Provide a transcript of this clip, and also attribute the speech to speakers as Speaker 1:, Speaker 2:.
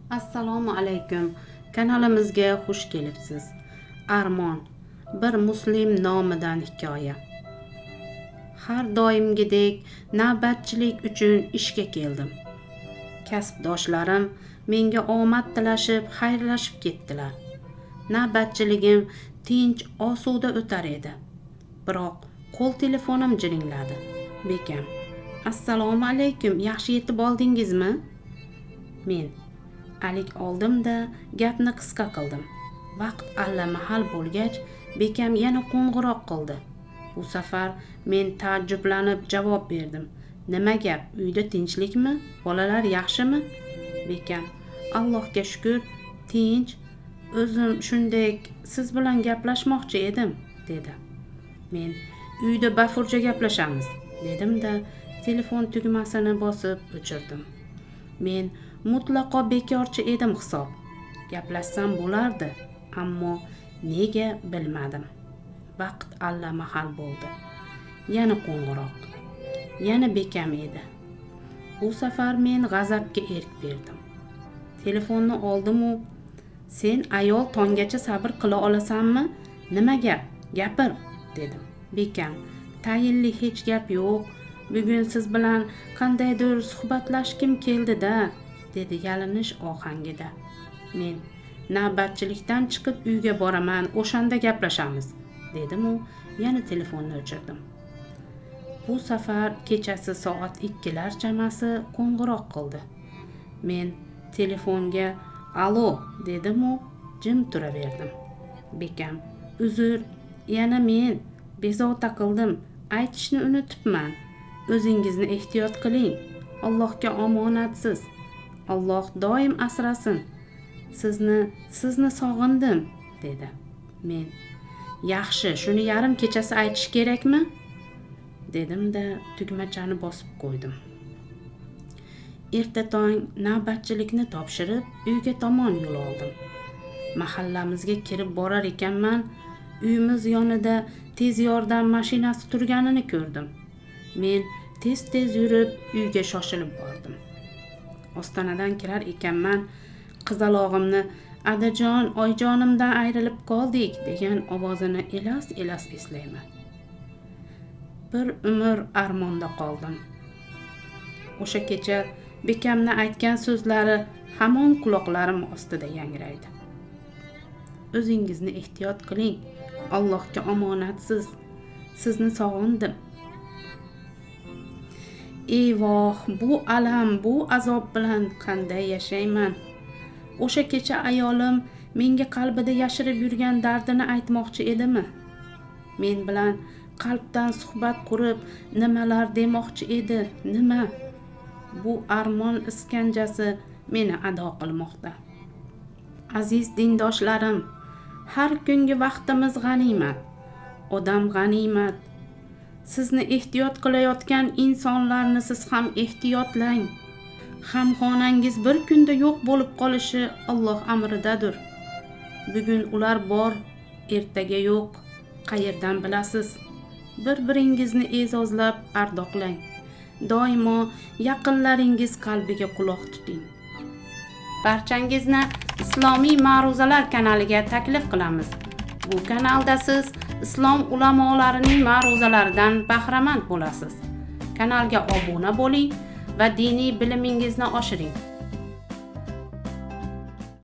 Speaker 1: Assalomu alaykum. Kanalimizga xush kelibsiz. Armon, bir muslim nomidan hikoya. Har doimgidek navbatchilik uchun ishga keldim. Kasbdoshlarim menga omad tilashib, xayrlashib ketdilar. Navbatchiligim tinch, osuda o'tar edi. Biroq qo'l telefonim jiringladi. Bekam: "Assalomu alaykum, yaxshi yetib oldingizmi?" Men alik oldim-da gapni qisqa qildim. Vaqt allamahal bo'lgach, bekam yana qo'ng'iroq qildi. Bu safar men taajjublanib javob berdim. "Nima gap? Uyda tinchlikmi? Bolalar yaxshimi?" Bekam: "Allohga shukr, tinch. O'zim shunday siz bilan gaplashmoqchi edim", dedi. Men: "Uyda bafurja gaplashamiz", dedim-da telefon tugmasini bosib o'chirdim. Men mutlaqo bekorchi edim hisob. Gaplashsam bo'lardi, ammo nega bilmadim. Vaqt allamahal bo'ldi. Yana qo'ng'iroq. Yana bekam edi. Bu safar men g'azabga erk berdim. Telefonni oldim-u: "Sen ayol tonggacha sabr qila olasanmi? Nima gap? Gapir", dedim. Bekam: "Tayinli hech gap yo'q. Bugun siz bilan qandaydir suhbatlashkim keldi-da", dedi yalinish ohangida. Men: "Navbatchilikdan chiqib uyga boraman, o'shanda gaplashamiz", dedim-u yana telefonni o'chirdim. Bu safar kechasi soat 2lar chamasi qo'ng'iroq qildi. Men telefonga "Alo", dedim-u jim turaverdim. Bekam: "Uzr, yana men. Bezovta qildim. Aytishni unutibman. O'zingizni ehtiyot qiling. Allohga omonatsiz. Alloh doim asrasin. Sizni sog'indim", dedi. Men: "Yaxshi, shuni yarim kechasi aytish kerakmi?" dedim-da tugmachani bosib qo'ydim. Erta tong navbatchilikni topshirib uyga tomon yo'l oldim. Mahallamizga kirib borar ekanman, uyimiz yonida tez yordam mashinasi turganini ko'rdim. Men tez yurib uyga shoshilib bordim. Ostonadan kirar ekanman, qizalog'imni "Adajon, oyjonimdan ayrilib qoldik" degan ovozini elas eslayman. Bir umr armonda qoldim. O'sha kecha bekamni aytgan so'zlari hamon quloqlarim ostida yangraydi. "O'zingizni ehtiyot qiling. Allohga omonatsiz. Sizni sog'indim". Eyvoh, bu alam, bu azob bilan qanday yashayman? O'sha kecha ayolim menga qalbida yashirib yurgan dardini aytmoqchi edimi? Men bilan qalbdan suhbat qurib nimalar demoqchi edi, nima? Bu armon iskanjasi meni ado qilmoqda. Aziz dindoshlarim, har kungi vaqtimiz g'animat. Odam g'animat. Sizni ehtiyot qilayotgan insonlarni siz ham ehtiyotlang. Hamxonangiz bir kunda yo'q bo'lib qolishi Alloh amridadir. Bugun ular bor, ertaga yo'q. Qayerdan bilasiz? Bir-biringizni e'zozlab ardoqlang. Doimo yaqinlaringiz qalbiga quloq tuting. Barchangizni Islomiy ma'ruzalar kanaliga taklif qilamiz. Bu kanalda siz islom ulamolarining ma'ruzalaridan bahramand bo'lasiz. Kanalga obuna bo'ling va diniy bilimingizni oshiring.